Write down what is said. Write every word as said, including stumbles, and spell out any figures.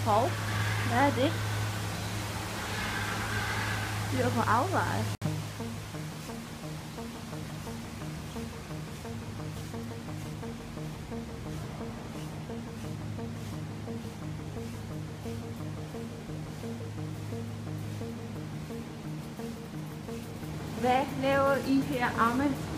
Hov, hvad er det? Dyr på afveje. Hvad laver I her, Amme?